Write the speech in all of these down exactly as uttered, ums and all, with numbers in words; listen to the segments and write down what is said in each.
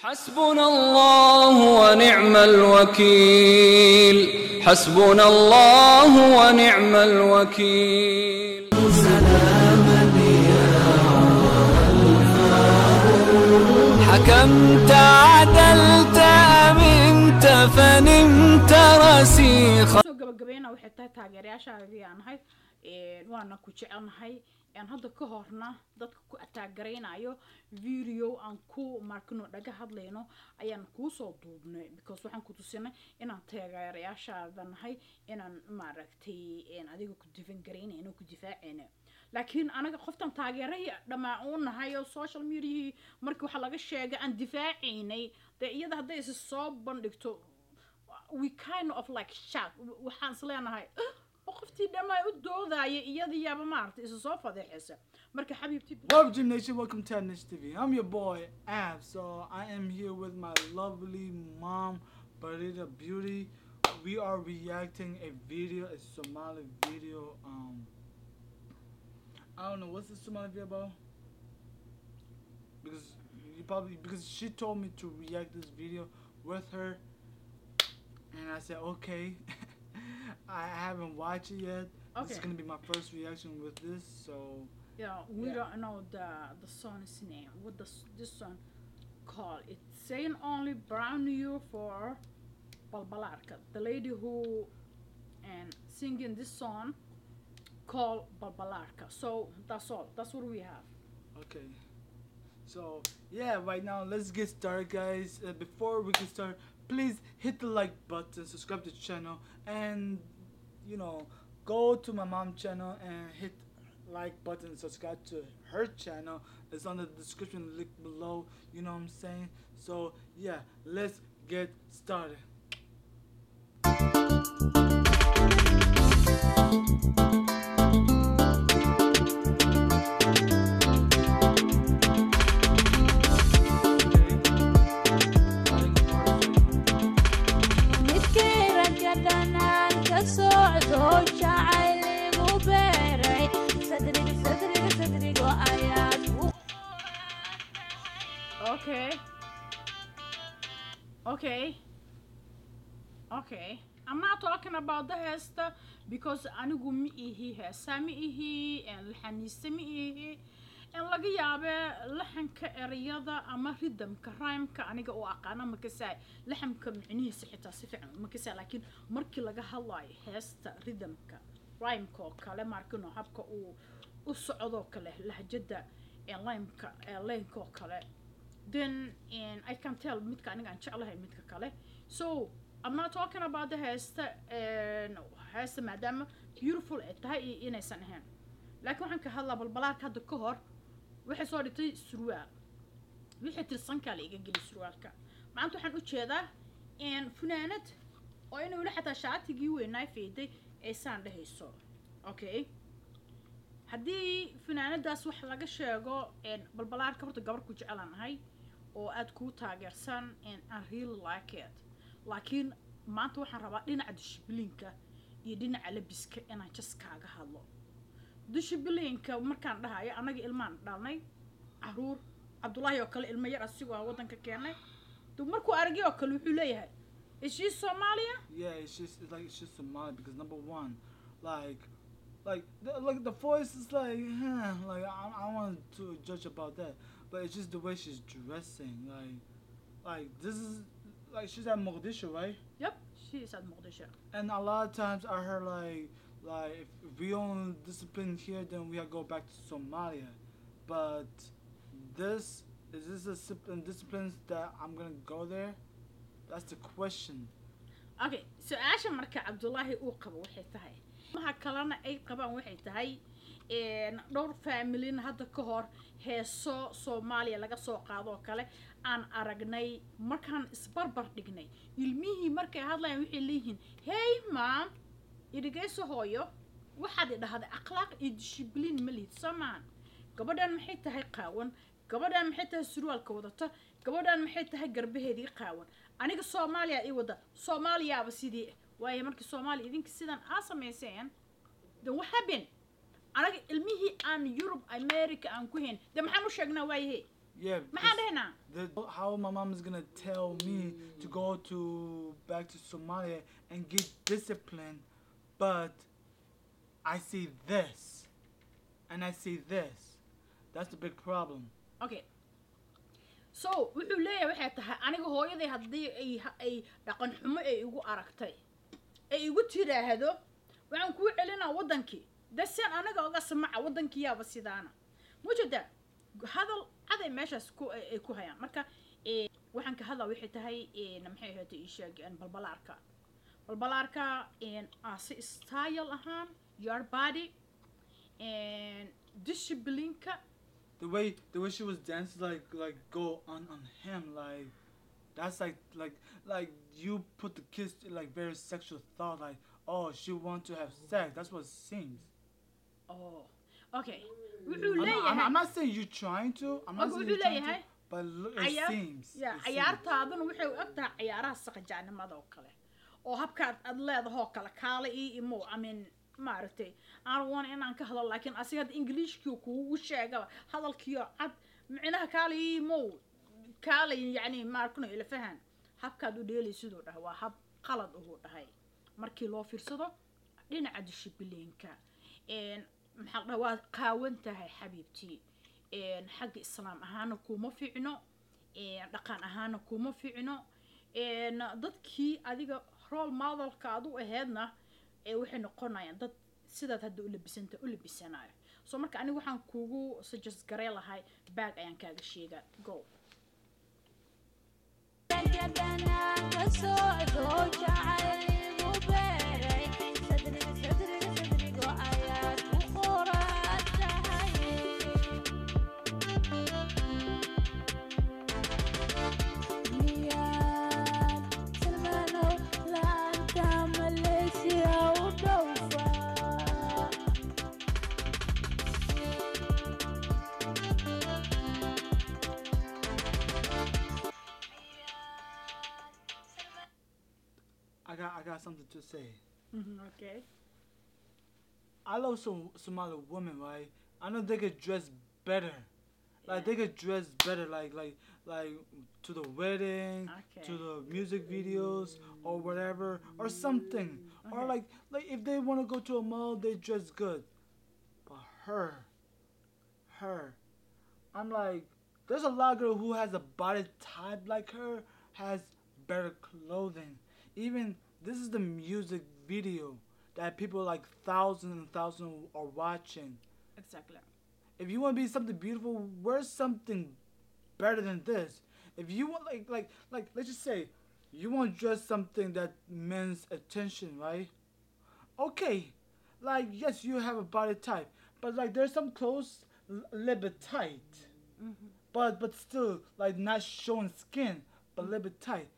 حسبنا الله ونعم الوكيل حسبنا الله ونعم الوكيل سلاما يا حكمت عدلت أمنت فنمت رسيخا soo gabagabeena waxay tahay taageerayaashaadii aan ahay ee waana ku jecelnahay aan hadda ka horna dadka ku taageeraynayo video aan ku markino dhaga hadlayno ayaan ku soo duubnay because waxaan ku tusinay inaan taageerayaashaada nahay inaan maaragtay in adiga ku difan gareynayno ku difaacayno laakiin anaga qoftan taageeray dhamaan nahay oo social media markii waxa laga sheegay aan difaacaynay de iyada haday is soo bandhigto we kind of like shock waxaan isleenahay وقفتي دما ودوداي iyada yaaba maartay isu soo fadeexaysa marka xabiibti Welcome Gym Nation, welcome to Niche T V. I'm your boy Ab. So I am here with my lovely mom, Barita Beauty. We are reacting a video, a Somali video. Um, I don't know what's the Somali video about. Because you probably because she told me to react this video with her, and I said okay. I haven't watched it yet. Okay. This is gonna be my first reaction with this, so. Yeah, we yeah. don't know the the song's name. What the this song called? It's saying only brown you for Balbalarka, the lady who and singing this song called Balbalarka. So that's all. That's what we have. Okay. So yeah, right now let's get started, guys. Uh, before we can start, please hit the like button, subscribe to the channel, and you know, go to my mom's channel and hit like button, subscribe to her channel. It's on the description link below. You know what I'm saying? So yeah, let's get started. Okay. Okay. Okay. I'm not talking about the hesta because anigu mi ihi hesa mi ihi en laxaniista mi ihi en laga yaabe laxanka erayada ama rhythmka rhyme-ka aniga oo aqaana ma ka saay laxamka macnihiisa xitaa si fiican ma ka saay laakiin markii laga hadlayo hesta rhythmka rhyme-ka oo kale markino habka uu u socdo kale lahjada en rhyme-ka ee line-ka oo kale then and I can tell midka aniga aan jeclahay midka kale so I'm not talking about the hesta and hesta madam beautiful ay tahay inaysan ahayn laakiin waxaan ka hadlaa balbalaarka hadda ka hor waxay soo dhigtay surwaal wixii tirsanka la iga geli surwaalka maanta waxaan u jeedaa in funaanad oo inuu la xataa shaatigii weynaa feeday ay saan dhahayso okay haddii funaanadaas wax laga sheego in balbalaarka horta gabar ku jecelaanahay oo aad ku taageersan in I really like it laakiin maanta waxaan rabaa dhinaca dishibliinka iyo dhinaca labiska inaan just kaaga hadlo dishibliinka markaan dhahayo anaga ilmaan dhalnay caruur Cabdullaahi oo kale ilmo yar asigoo wadanka keenay duu markuu aragay oo kale wuxuu leeyahay is she Somalia? Yeah, it's just it's like it's just Somali because number one, like like the, like the voice is like huh, like I I don't want to judge about that, but it's just the way she's dressing, like like this is like she's at Mogadishu, right? Yep, she is at Mogadishu. And a lot of times I heard like like if, if we don't discipline here, then we have to go back to Somalia. But this is this a discipline disciplines that I'm gonna go there? That's the question. Okay, so Asha marka Cabdullaahi uu qabo waxay tahay waxa kalena ay qabaan waxay tahay een dhowr family hadda ka hor heeso Soomaaliya laga soo qaado kale aan aragnay markaan isbarbar dhignay ilmihii markay hadlayaan waxay leeyihiin hey mom idigayso hooyo waxaad idhahday akhlaaq iyo discipline ma lihid samaan gabadhan maxay tahay qaawan gabadhan maxay tahay surwaalka wadata gabadhan maxay tahay garbaheedii qaawan aniga Soomaaliya ay wada Soomaaliyaaba sidii waaye markii Soomaaliya idinka sidan aa sameeyeen then what happened anaga ilmihii aan Europe America aan ku heen de maxaan u sheegnaa waaye Yeah. maxaan because dhahaynaa The, how my mom is gonna tell me to go to back to Somalia and get discipline, but I see this, and I see this. That's the big problem. okay so wuxuu leeyahay waxay tahay aniga hooyaday haddii ay ay dhaqan xumo ay igu aragtay ay igu tiraahdo waxaan kuu celinaa waddankii daseen anaga oga samaca waddankiyaaba sidaana mujada hadal caday meeshaas ku ay ku hayaan marka waxaan ka hadlaa waxay tahay maxay ahayd ii sheeg balbalaarka balbalaarka as style ahaan your body and discipline-ka The way the way she was dancing, like like go on on him, like that's like like like you put the kiss in, like very sexual thought, like oh she want to have sex. That's what it seems. oh okay wuxuu I'm not, I'm, leeyahay I'm not saying you trying to. I'm not Okay, saying wuxuu you trying leeyahay to. But look, it cayaar seems. ya it seems. cayaartaaduna waxay u eg tahay cayaaraha saqajaanimada oo kale oo habkaad aad leedahoo kale kaale ii imo I mean maaragtay aan waan inaan ka hadlo laakiin asiga hadda ingiliishkii kuugu sheegaba hadalkiyo cad micnaha kaale ii imo kaale yacni maarkuna ila fahan habkaad u dheelay sidoo dhahay waa hab qalad ugu dhahay markii loo fiirsado dhinaca dishibiliinka een maxaa la dhahaa waa qaawan tahay xabiibtii een xagga islaam ahaana kuma fiicno een dhaqan ahaana kuma fiicno een dadkii adiga role modelka aad u aheedna ee waxay noqonayaan dad sidaad hadda u labisanta u labisanayo so marka aniga waxaan kuugu suggest garey lahay bag ayaan kaaga sheegaa go I got I got something to say. okay I love some Somali women, right? I know they could dress better. Like they could dress better, like like like to the wedding, Okay. to the music videos or whatever, or something. Or Okay. like like if they want to go to a mall, they dress good. But her, her, I'm like, there's a lot of girl who has a body type like her has better clothing. Even this is the music video that people like thousands and thousands are watching. exactly If you want to be something beautiful, wear something better than this. If you want like like like let's just say you want to dress something that men's attention, right? Okay. Like yes, you have a body type, but like there's some clothes l- a little bit tight. But but still like not showing skin, but a little bit tight.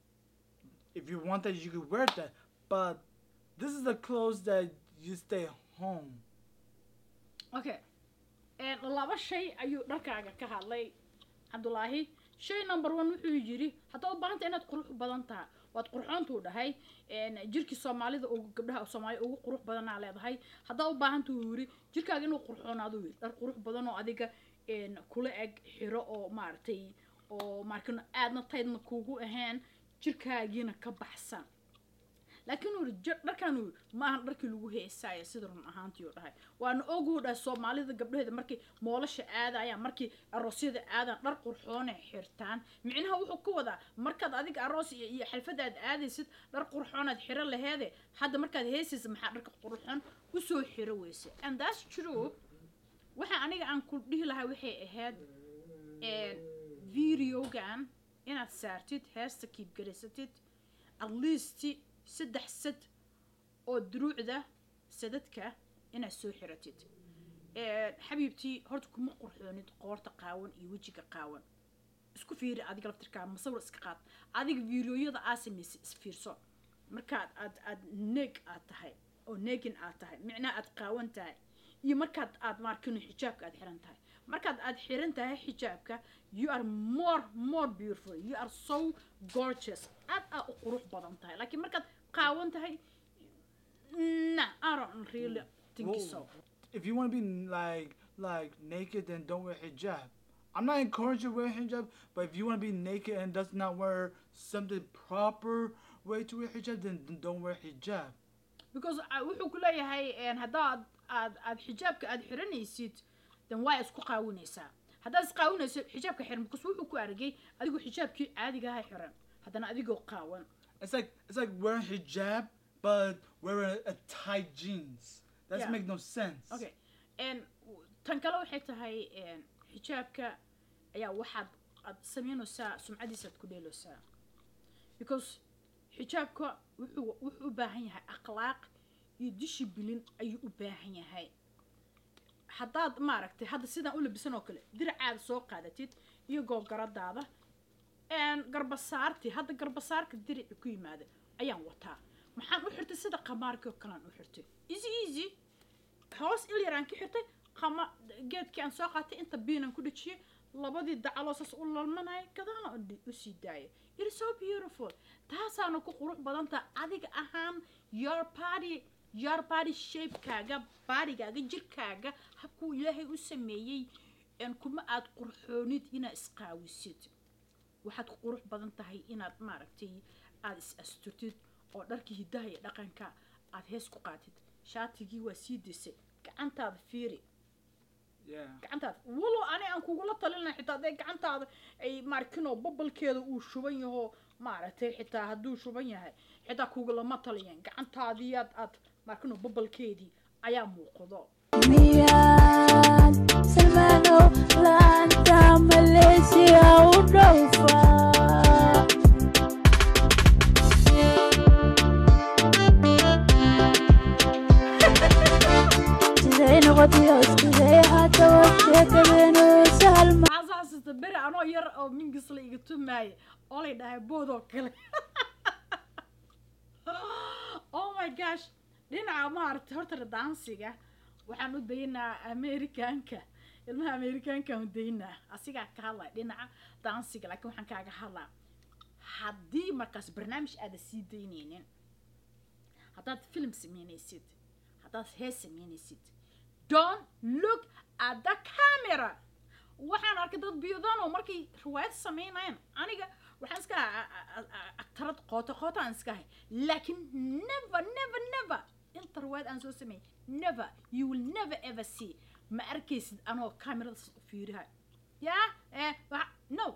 If you want that, you could wear that. But this is the clothes that you stay home. okay een laba shay ayuu dharkaaga ka hadlay cabdulaahi shay number one wuxuu yiri haddaad u baahanta inaad qurux badan tahay waad qurxoontuu dhahay een jirkii soomaalida ugu gabdhaha soomaali ugu qurux badanaa leedahay haddaad u baahanta uu yiri jirkaaga inuu qurxoonaado yiri dhar qurux badan oo adiga een kula eg xiro oo maaragtay oo markan aadna taydna kuugu ahaan jirkaagiina ka baxsan laakiin uu dharkan uu ma ahan dharkii lagu heesaayo sida run ahaantii uu dhahay waana ogu dhahay soomaalida gabdhaheeda markii moolasha aadayaan markii aroosyada aadaan dhar qurxoon ay xirtaan micnaha wuxuu ku wadaa markaad adiga aroos iyo iyo xalfad aad aadaysid dhar qurxoon aad xiro laheede hadda markaad heesaysid maxaa dharka qurxoon u soo xiro weyse and that's true waxa aniga aan ku dhihi lahaa waxay ahayd een videogan inaad saartid heesta keep garaysatid at least saddex sad oo duruucda sadadka inaad soo xiratid ee xabiibtii horta kuma qurxoonid qoorta qaawan iyo wajiga qaawan isku fiiri adiga laftirkaa masawir iska qaad adiga videoyada aad samaysay isfiirso markaad aad aad neeg aad tahay oo neegin aad tahay micnaa aad qaawan tahay iyo markaad aad markino xijaabka aad xiran tahay markaad aad xiran tahay xijaabka you are more more beautiful you are so gorgeous aad aad u qurux badan tahay laakiin markaad qaawan tahay nah I don't really think Whoa. so If you want to be like like naked, then don't wear hijab. I'm not encouraging wearing hijab, but if you want to be naked and does not wear something proper way to wear hijab, then then don't wear hijab. because uh, wuxuu ku leeyahay een, haddaad aad aad xijaabka aad xiranaysid then waa isku qaawinaysaa haddaad isqaawinayso xijaabka xiran because wuxuu ku argay adigoo xijaabkii caadiga ahaa xiran haddana adigoo qaawan It's like it's like wearing hijab, but wearing a tight jeans. That Yeah. make no sense. okay and tan kale waxay tahay een, xijaabka ayaa waxaad aad samaynaysaa sumcadiisaad ku dheelaysaa because xijaabka wuxuu wuxuu u baahan yahay akhlaaq iyo discipline ayuu u baahan yahay haddaad maaragtay hadda sidaan u labisan oo kale diracaada soo qaadatid iyo googaradaada een garbasaartii hadda garbasaarka dirici ku yimaada ayaan wataa maxaan u xirtay sida qamaarkii oo kalean u xirtay easy easy hoos il yaraan ka xirtay qama geedkii aan soo qaatay inta biinan ku dhajiyay labadii dacaloo saas u lalmanaya gadaana u sii daaya it is so beautiful taasaana ku qurux badanta adiga ahaan your body your body shape-kaaga badigaaga jirkaaga habkuu ilaahay u sameeyey een kuma aad qurxoonid inaad isqaawisid waxaad ku qurux badan tahay inaad maaragtay aad is asturtid oo dharkii hidaha iyo dhaqanka aad hees ku qaatid shaatigii waa sii disay gacantaada fiiri Yeah. gacantaada walo ani aan kugula talinay xitaa hadday gacantaada ay maarkinoo babalkeeda uu shuban yaho maaragtay xitaa hadduu shuban yahay xitaa kugulama taliyan gacantaadii aad aad maarkinoo babalkeedii ayaa muuqdo miyaad salmaano laanta maleesiya u dhowfaa siday noqotay iskuday haddaba sheekadeenu sahal ma maxaa soo xasuusta beri anoo yar oo mingis la iga tumaaya oo lay dhahay boodoo kale oh my gosh dhinaca maaragtay horta daansiga waxaan u daynaa amerikaanka ilmaha amerikaankaan u daynaa asigaa ka hadlaya dhinaca daansiga laakiin waxaan kaaga hadlaa haddii markaas barnaamij aada sii daynaynin haddaad film samaynaysid haddaad hees samaynaysid don't look at the camera waxaan arkay dad biyodaan oo markay riwaayad samaynayaan aniga waxaan iska aktarad qoota qoota aan iska ahay laakiin never never never inta riwaayad aan soo sameeyay never you will never ever see ma arkaysid anoo kamerada u fiirihay yaa eh wa- no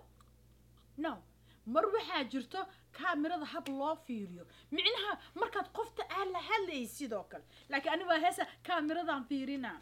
no mar waxaa jirto kamerada hab loo fiiriyo micnaha markaad qofta aad la hadlaysid sidoo kale laakiin aniga heesa kameradaan fiirina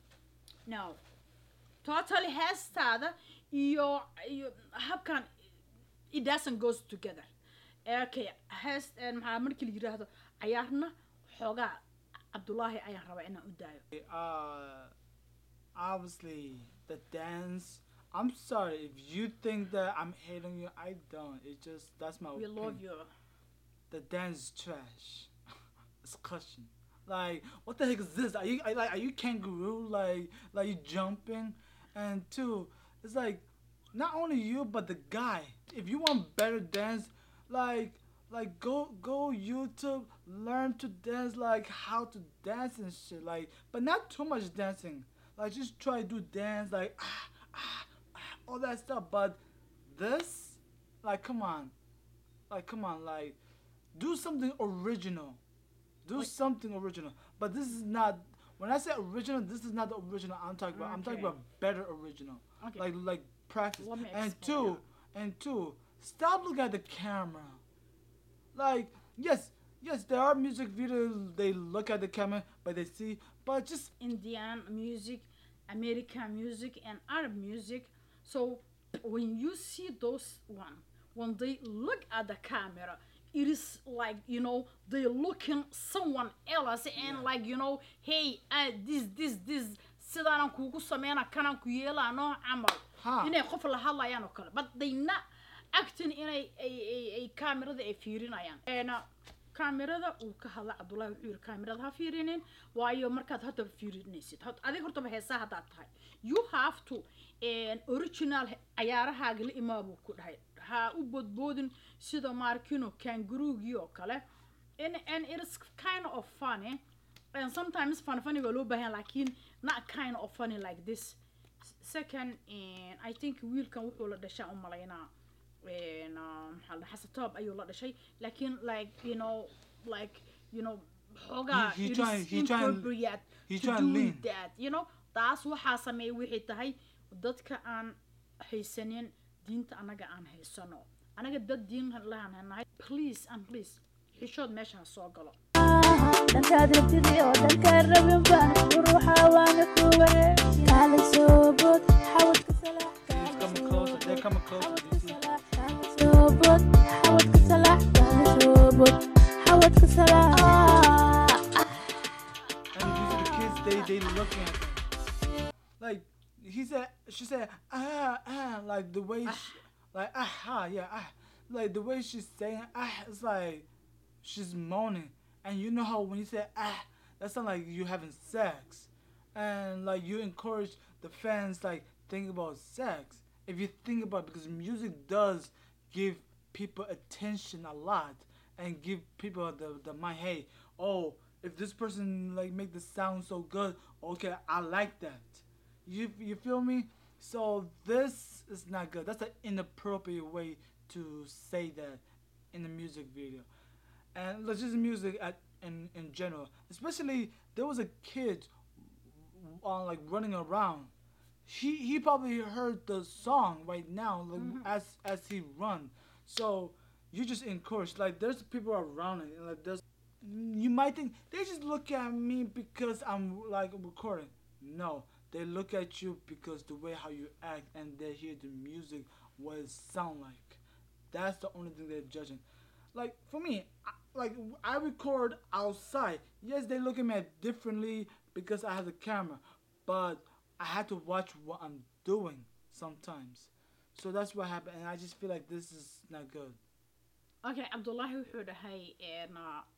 no totally heestaada iyo iyo habkan it doesn't goes together okay hees maxaa markii la yiraahdo cayaarna xoogaa cabdullaahi ayaan rabaa inaan u daayo Uh, obviously the dance. I'm sorry if you think that I'm hating you. I don't. It's just that's my we opinion. love you The dance is trash. It's cushion. Like what the heck is this? Are you are, like are you kangaroo? Like like you jumping? And two, it's like not only you but the guy. If you want better dance, like like go go YouTube, learn to dance, like how to dance and shit. Like but not too much dancing. Like just try to do dance like ah, ah, ah, all that stuff. But this, like come on, like come on, like do something original. Do Wait. something original. But this is not. When I say original, this is not the original I'm talking about. I'm talking Okay. about better original. Okay. Like like practice. Let me And explain two, and two, stop looking at the camera. Like yes, yes, there are music videos. They look at the camera, but they see. But just Indian music, American music, and Arab music. So when you see those one, when they look at the camera, it is like you know they looking someone else and Yeah. like you know, hey, uh, this this this sidaan kugu sameeyna kanaan ku yeelano camal Ha. inay qof la hadlayaan oo kale but they not acting inay ay ay ay kamerada ay fiirinayaan eena kamerada uu ka hadla Cabdullaahi wuxuu yiri kamerada ha fiirinin waayo markaad hadda fiirinaysid had adiga horta heesaa hadaad tahay you have to an original ciyaarahaaga la imaabo ku dhahay ha u bodboodin sida markino kangaroogii oo kale and and it is kind of funny and sometimes fun funny waa loo baahan laakiin not kind of funny like this second and I think wiilkan wuxuu la dhashay u malaynaa and um hal xasatoob ayuu la dhashay laakiin like you know like you know xogaa He- he it trying- is he trying- inappropriate he to trying do lean. that you know taas waxaa sameeyay wixii tahay dadka aan haysanin diinta anaga aan haysano anaga dad diin lahaan hanahay please and please xishood meesha ha soo galo dhankaad rabtidii oo dhankaan rabin baan ruuxa waana kuwe kaala soo bood xawadka salaax He's coming closer. They're coming closer. Do you see? kaala soo bood xawadka salaax kaala soo bood xawadka salaax And you see the kids, they they looking at him. Like he said, she said, ah ah, like the way, she, like ah ah yeah ah, like the way she's saying ah, it's like she's moaning. And you know how when you say ah, that sounds like you having sex, and like you encourage the fans like think about sex. If you think about it, because music does give people attention a lot and give people the the mind, hey, oh, if this person like make the sound so good, okay, I like that. You you feel me? So this is not good. That's an inappropriate way to say that in the music video. And let's just music at in in general. Especially there was a kid on like running around. He he probably heard the song right now like as as he run. So you just encourage like there's people around it and like there's you might think they just look at me because I'm like recording. No, they look at you because the way how you act and they hear the music what it sound like. That's the only thing they're judging. Like for me, I, like I record outside. Yes, they look at me differently because I have the camera, but I had to watch what I'm doing sometimes. So that's what happened, and I just feel like this is not good. okay cabdullaahi wuxuu dhahay een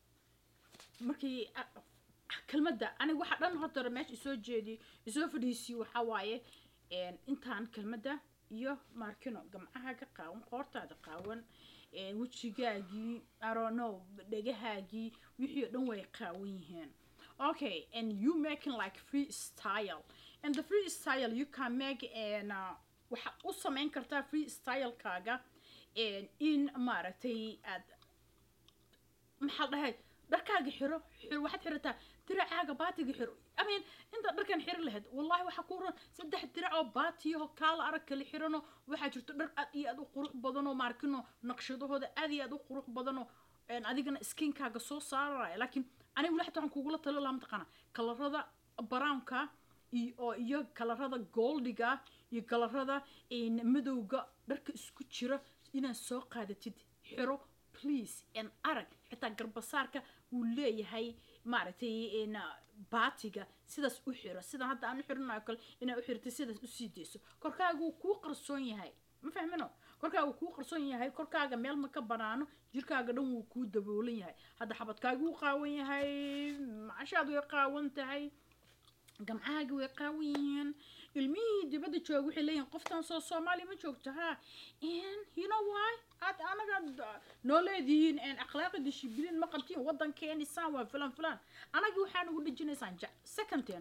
markii kelmadda aniga waxa dhan horta meesha isoo jeedi isoo fadhiisiyo waxa waaye een intaan kelmadda iyo markino gamcahaaga qaawan qoortaada qaawan een wejigaagii I don't know dhagahaagii wixii oo dhan way qaawan yihiin okay and you making like freestyle and the freestyle you can make and uh, waxa u samayn kartaa freestyle kaaga and in maaragtay aad maxaa dhahay dharkaaga xiro xiro waxaad xirataa diracaaga baatiga xiro I mean inta dharkan xiro lahayd wallahi waxa ku ran saddex dirac oo baatiyo kaala arag kala xirano waxa jirto dhar aad iyo aad u qurux badan oo markino naqshadahooda aad iyo aad u qurux badan oo een adigana skinkaaga soo saaraya laakiin aniga walax waxaan kugu la talo laam taqana kalarada brownka iyo iyo kalarada goldiga iyo kalarada in madowga dharka isku jira inaad soo qaadatid xiro please and arag xitaa garbasaarka uu leeyahay maaragtay in baatiga sidaas u xiro sida hadda aan u xirinayo kale inaad u xirtay sidaas u sii deyso korkaaga uu kuu qarsoon yahay ma fahmino korkaaga uu kuu qarsoon yahay korkaaga meel ma ka banaano jirkaaga dhan wuu kuu daboolan yahay hadda xabadkaaga wuu qaawan yahay macashaad way qaawan tahay gamcahaaga way qaawan yihiin ilmihii dibadda jooga waxay leeyihiin qoftan soo soomaali ma joogto ha and you know why aad anaga noo leedihiin en akhlaaqi dishibilin ma qabtiin waddankeeni saan waa filan filan anaga waxaan ugu dhijinaysaan jac second ten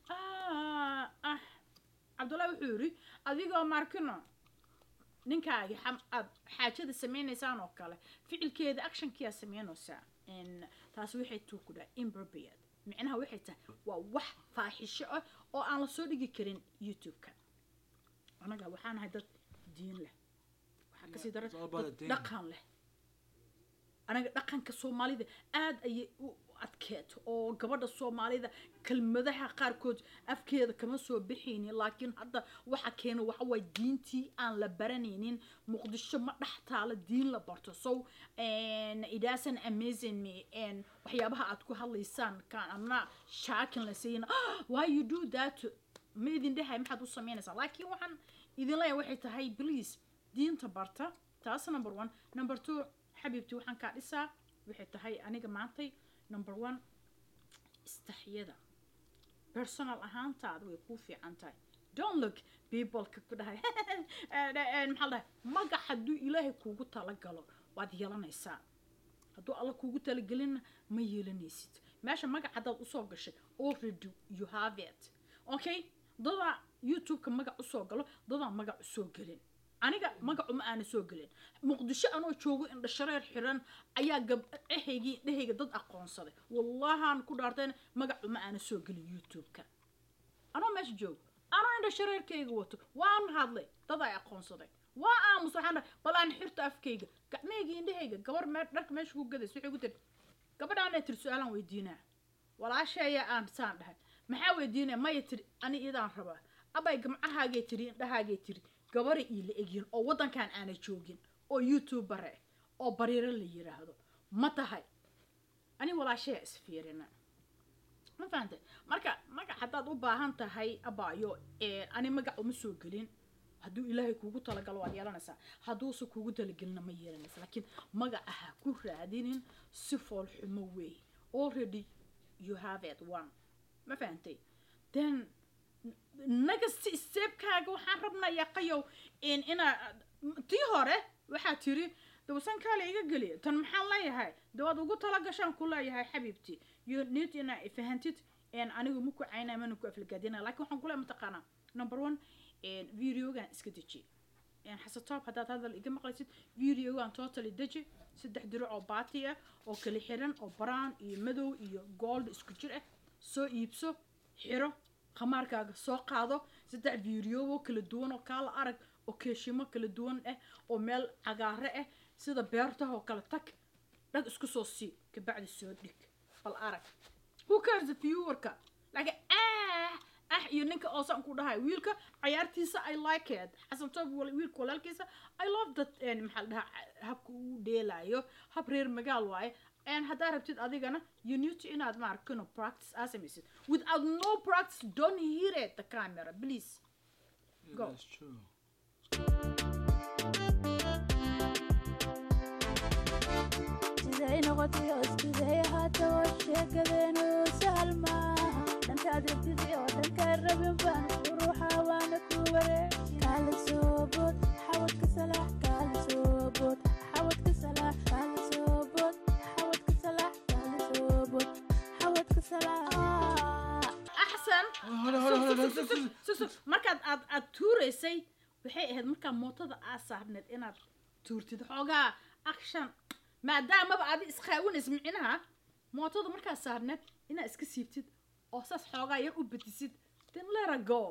ah ah cabdullaahi wuxuu yiri adigoo markino ninkaagi aad xaajada sameynaysaan oo kale ficilkeeda actionkiyaa sameynaysaa en taas waxay tuu ku dhahay impropriate micnaha waxay tahay waa wax faaxisho ah oo aan la soo dhigi karin youtube-ka anaga waxaan ahay dad diin leh waxaa kasii dara dhaqan leh anaga dhaqanka soomaalida aad ayay u adkeeto oo gabadha soomaalida kelmadaha qaarkood afkeeda kama soo bixaynin laakiin hadda waxa keena waxa way diintii aan la baranaynin muqdisho ma dhex taala diin la barto so and it doesn't amazing me and waxyaabaha aad ku hadlaysaan kaan amna shaakin la sayna why you do that ma idin dhahay maxaad u samaynaysaa laakiin waxaan idin leeyahay waxay tahay please diinta barta taas number one number two xabiibti waxaan kaa dhisaa waxay tahay aniga maantay number one istaxyada personal ahaantaada way kuu fiican tahay don't look people ka ku dhahay maxaa dhahay magac hadduu ilaahay kuugu talagalo waad yeelanaysaa hadduu alla kuugu talagelinna ma yeelanaysid meesha magac haddaad usoo gashay already you have it okay dada youtube-ka magac usoo galo dadaan magac usoo gelin aniga magac uma aana soo gelin muqdisho anoo joogo indha shareer xiran ayaa gabdhahaygii indhahayga dad aqoonsaday wallahaan ku dhaarteen magac uma aana soo gelin youtube-ka anoo meesha joogo anoo indha shareerkayga wato waan hadlay dad ay aqoonsaday waa aamus waxaan dhahay bal aan xirto afkayga gacmahayga indhahayga gabar mee dharka meesha ku gadaysa waxay ku tiri gabadhaan ay tiri su-aalaan weydiinaa walaasheeya aan saan dhahay maxaa weydiinaya maya tiri ani idaan rabaa abay gamcahaagay tiri indhahaagay tiri gabari ii la egyin oo waddankan aana joogin oo youtubere oo bariiro la yiraahdo ma tahay ani walaasheeya isfiirina ma fahantay marka magac haddaad u baahan tahay abaayo ani magac uma soo gelin hadduu ilaahay kuugu talagalo waad yeelanaysaa hadduusa kuugu talagelina ma yeelanaysa laakiin magaca ha ku raadinin si fool xumo weey already you have it one ma fahantay then next stepkaaga waxaan rabnaa yaqayow in ina tii hore waxaa tiri dawsan kaale iga geliya tan maxaan leeyahay dawaad ugu talagashaan ku leeyahay xabiibti you need ina fahantid in anigu muku caynaa mana ku aflagaadina laakiin waxaan ku leeyahay mataqaanaa number one in videogan iska deji in xasatob haddaad hadal iga maqlaysid videogan totally deji saddex diro oo baati ah oo kala xiran oo brown iyo madow iyo gold isku jir ah soo iibso xiro khamaarkaaga soo qaado saddex video oo kala duwan oo kala arag oo keeshimo kala duwan ah oo meel cagaare ah sida beertaha oo kala tag dhag isku soo sii ka bacdi soo dhig bal arag who cares if you work like ah ah iyo ninka oo san ku dhahay wiilka ciyaartiisa I like it xasan toob wiilka walaalkiisa I love that and maxal dhaha habku uu dheelaayo hab reer magaal waaye and haddaa rabtid adigana you need to inaad maarkino practice asameysid without no practice don't hear it the camera please Yeah, go that's true. siday noqotay oo siday ahaato sheekadeenu sahal maaha dhankaad rabtid oo dhankaa rabin baan ruuxa waana ku wareeg kaala soo bood xawadka salaax kaala soo bood xawadka salaax kaala soo bood xawadka salaax kaala soo bood xawadka salaax axsan Hold on, hold on, hold on. This is- so so markaad aad aad tuuraysay waxay ahayd markaa mootada aad saarneed inaad tuurtid xoogaa action maadaamaba aad isqaawinays micnaha mootada markaad saarneed inaad iska siibtid oo saas xoogaa yar u bedisid then let her go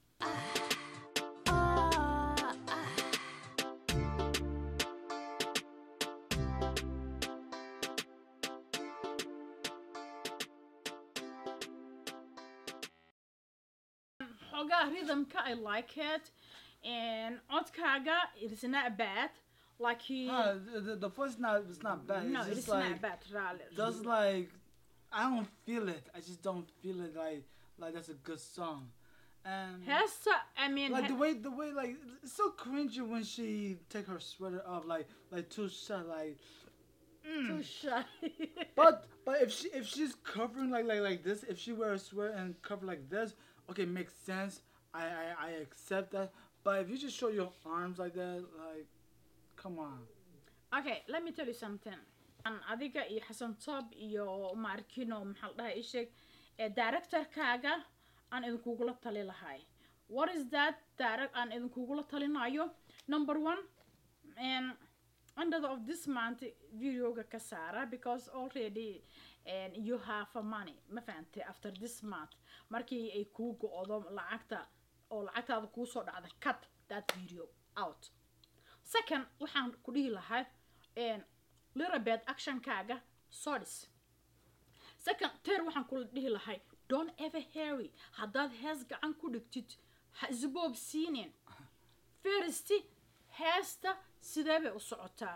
xoogaa rhythmka I like it and codkaaga it is not bad like he Ah, the, the, the voice not it's not bad. no It's it just is like not bad really just like I don't feel it. I just don't feel it like like that's a good song. And Hesta, I mean, like the he- way the way like it's so cringy when she take her sweater off like like too short like too shy. but but if she if she's covering like like like this if she wears a sweater and cover like this okay makes sense I I, I accept that but if you just show your arms like that like come on Okay, let me tell you something. An adiga iyo Xasan Toob iyo Markino maxal dhahay isheg ee director-kaaga aan idinkugula tali lahay. What is that direct aan idinkugula talinayo? Number one, and under the, of this month videoga ka saara because already and you have a money ma fahantay after this month markii ay kuu go'do lacagta oo lacagtaada kuu soo dhacda cut that video out. Second, waxaan ku dhihi lahaa and little bit action-kaaga sodis. Second, third waxaan ku dhihi lahaa don't ever hurry haddaad hees gacan ku dhigtid ha isboob siinin. First, heesta sidee bay u socotaa.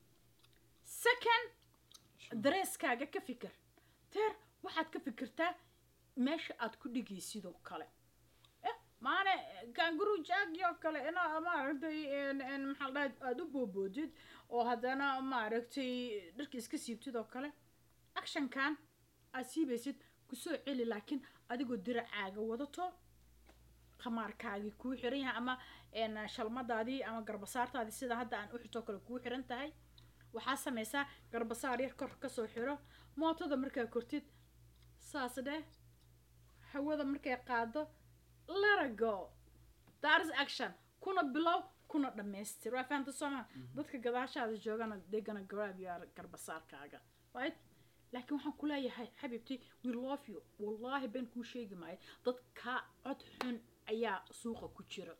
Second, dareeskaaga ka fikir. Third, waxaad ka fikirtaa meesha aad ku dhigaysid oo kale. Eh, maana kangaroo jaagyo kale ina maaragtay in in maxaa la dhahay aad u booboodid oo haddana maaragtay dharka iska siibtid oo kale. Action-kan aad siibaysid kusoo celi laakiin adigoo diracaaga wadato khamaarkaagii kuu xiran yahay ama een shalmadaadii ama garbasaartaadii sida hadda aan u xirto kale kuu xiran tahay waxaa samaysaa garbasaar yar kor ka soo xiro mootada markaa kortid saas dheh hawada markay qaado let it go. That is action. Kuna below, kuna dhamaystir. Waa fahamta soo ma dadka gadaashaada joogana they gonna grab your garbasaarkaaga, right? laakiin waxaan ku leeyahay xabiibti we love you wallahi been ku sheegi maayo dadka cod xun ayaa suuqa ku jira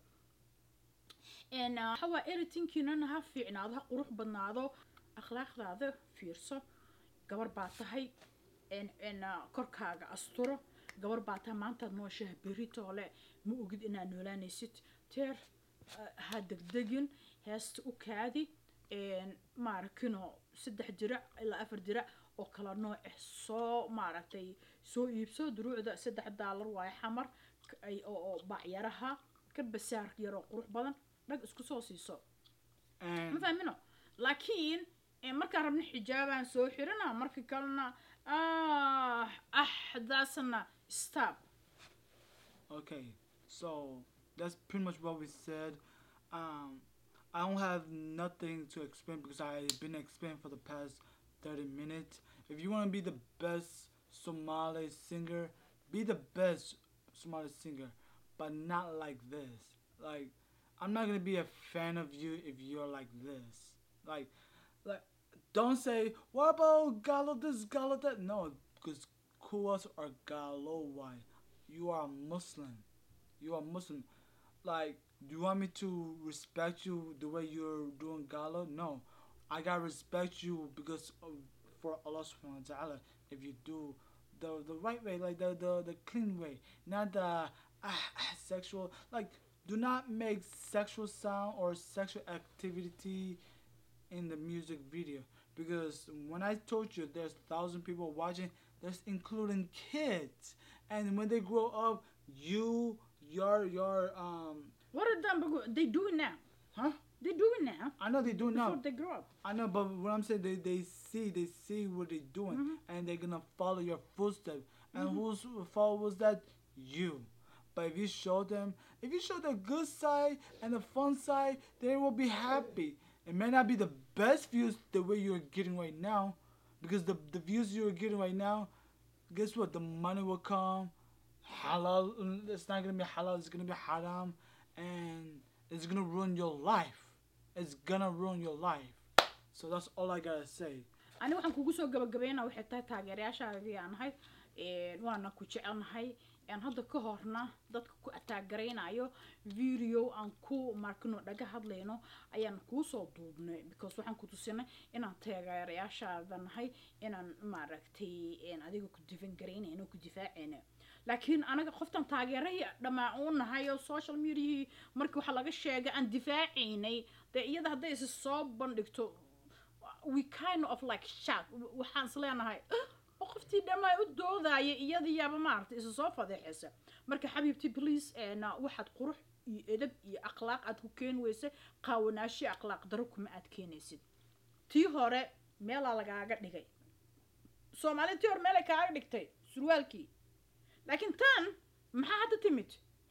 en hawa everything-kiina ha fiicnaado ha qurux badnaado akhlaaqdaada fiirso gabar baa tahay en en korkaaga asturo gabar baa tahay maanta nooshaha beritoole ma ogid inaad noolaanaysid teer ha degdegin heesta u kaadi en maarkino saddex dirac ilaa afar dirac oo kala nooc ah soo maaragtay soo iibso duruucda saddex daalar waaye xamar ay oo baacyaraha ka basaar yar oo qurux badan dhag isku soo siiso ma fahmino laakiin markaan rabno xijaabaan soo xirana marka kalena ah ahdaasna stop. Okay, so that's pretty much what we said. um I don't have nothing to explain because I've been explaining for the past thirty minutes. If you want to be the best Somali singer, be the best Somali singer, but not like this. Like, I'm not gonna be a fan of you if you're like this. Like, like, don't say what about Gallo this, Gallo that. No, because Kuwas are Gallo. Why? You are Muslim. You are Muslim. Like, do you want me to respect you the way you're doing Gallo? No. I gotta respect you because of, for Allah subhanahu wa ta'ala, if you do the the right way, like the the, the clean way, not the ah, sexual, like do not make sexual sound or sexual activity in the music video, because when I told you there's thousand people watching, there's including kids, and when they grow up, you your your um what are them they doing now? Huh? They do it now. I know they do now. Before they grow up. I know, but what I'm saying, they, they see, they see what they're doing, mm-hmm. and they're gonna follow your footsteps. And mm-hmm. who's follows that? You. But if you show them, if you show the good side and the fun side, they will be happy. It may not be the best views the way you're getting right now, because the the views you're getting right now, guess what? The money will come. Halal. It's not gonna be halal. It's gonna be haram, and it's gonna ruin your life. It's gonna ruin your life. So that's all I gotta say. أنا waxaan kugu soo gabagabeynaa waxay tahay taageerayaashaaga aan ahay ee waana ku jecelnahay aan hadda ka horna dadka ku taageeraynayo video aan ku markino dhaga hadlayno ayaan ku soo duubnay because waxaan ku tusinay inaan taageerayaashaaga nahay inaan maaragtay in adiga ku difan gareynayno ku difaacayno laakiin anaga qoftan taageeray dhamaan nahay oo social media markii waxa laga sheegay aan difaacaynay de iyada haday is soo bandhigto we kind of like shock waxaan isleenahay qoftii dhamaa u doodaya iyada yaaba maartay is soo fadeexaysa marka xabiibti please ee waxaad qurux iyo edeb iyo akhlaaq aad ku keen weyse qaawanaashi akhlaaq daro kuma aad keenaysid tii hore meel lagaaga dhigay Soomaali tii hore meel kaaga dhigtay surwaalkii laakiin tan maxaa hadda timid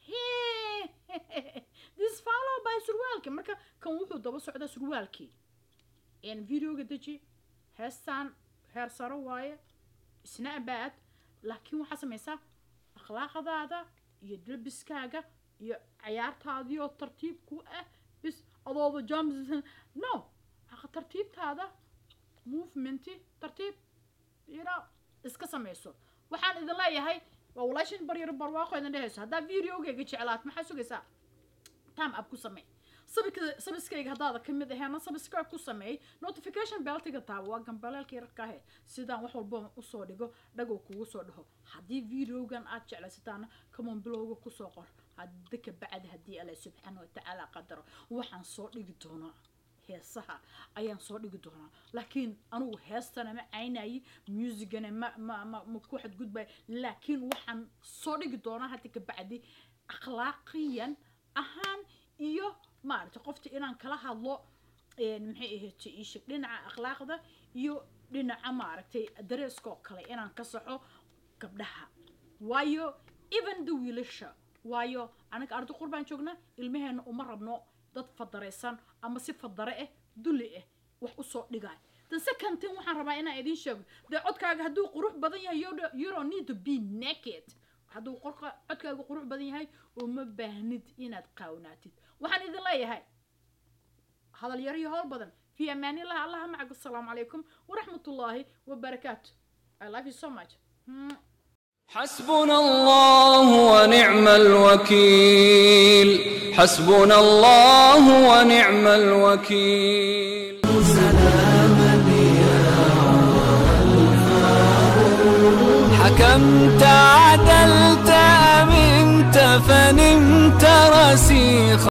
this follow by surwaalkii marka kan wuxuu daba socda surwaalkii in videoga daji heestan heer saro waaye isna baad laakiin waxa sameeysa akhlaaqadaada iyo dalbiskaaga iyo ciyaartaadii oo tartiib ku ah bis adooba jams no ha tartiibtaada movement tartiib ira iska sameeyso waxaan idin leeyahay waa walaashin baryar barwaaqo idin dhehayso hadaa videoga jeclaat maxaa sugaysaa tam ab ku samee subscribe hadaada kamid ahaana subscribe ku sameey notification bell tiga taa waa gambalaalka yarka ah sidaan wax walba u soo dhigo dhago kugu soo dhaho hadii videogan aad jeclaysataan come on blog ku soo qor hadda ka bacad hadii Allah subhanahu wa ta'ala qadaro waxaan soo dhigi doonaa heesaha ayaan soo dhigi doonaa laakiin anigu heestana ma aynay musicana ma ma ma ku xad gudbay laakiin waxaan soo dhigi doonaa hadda ka bacdi akhlaaqiyan ahaan iyo maarta qofta inaan kala hadlo een maxay ahayd isha dhinaca akhlaaqda iyo dhinaca maartay dareesko kale inaan ka saxo gabdhaha waayo even the wiilasha waayo anaga ardu qurbaan joogna ilmaheena uma rabno dad fadareysan ama si fadare ah duli ah wax u soo dhigay the second thing waxaan rabaa inaan idin sheego de codkaaga haduu qurux badan yahay you don't need to be naked hadduu qorka codkaagu qurux badan yahay uma baahnid inaad qaawnatid waxaan idin leeyahay hadal yar iyo howl badan fi amaan illah allah macaku assalaamu calaykum waraxmatullaahi wabarakaatu I love you so much حسبنا الله ونعم الوكيل حسبنا الله ونعم الوكيل سلاما يا حكمت عدلت أمنت فنمت رسيخا